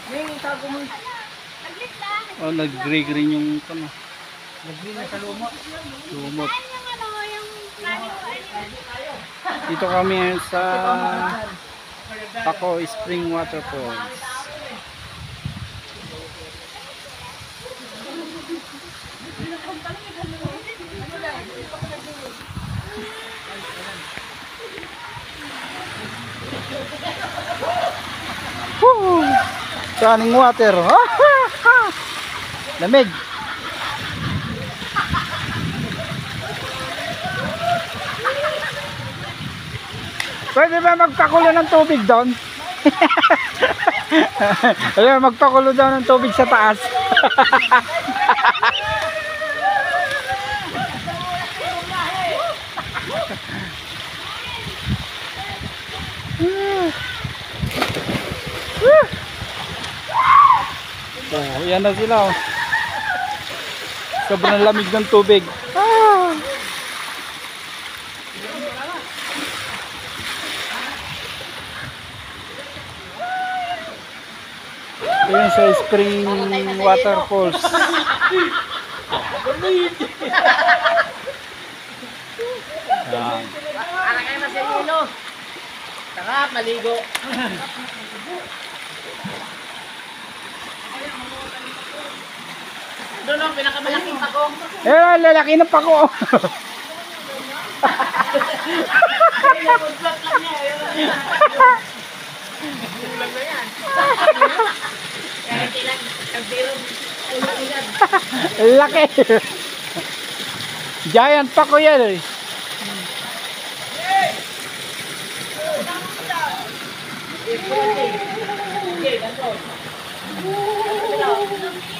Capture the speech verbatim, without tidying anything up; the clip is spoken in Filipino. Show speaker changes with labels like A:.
A: Oh, nag-green yung ano.
B: Nag-green na sa lumot.
A: Lumot. Dito kami sa Paco Spring Waterfalls. Woo! Running water. Lamig. Pwede ba magpakulo ng tubig doon? Pwede ba magpakulo daw ng tubig sa taas? Oh, yan na sila oh. Sobrang lamig ng tubig. Ah. Ayan sa Spring Waterfalls. Ayan.
B: Para kayo na sa ilo. Sarap, maligo. Doon ang pinakamalaking pako.
A: Eh, lalaki na pa ko. Laki. Giant pa ko yan eh.
B: Okay, that's all.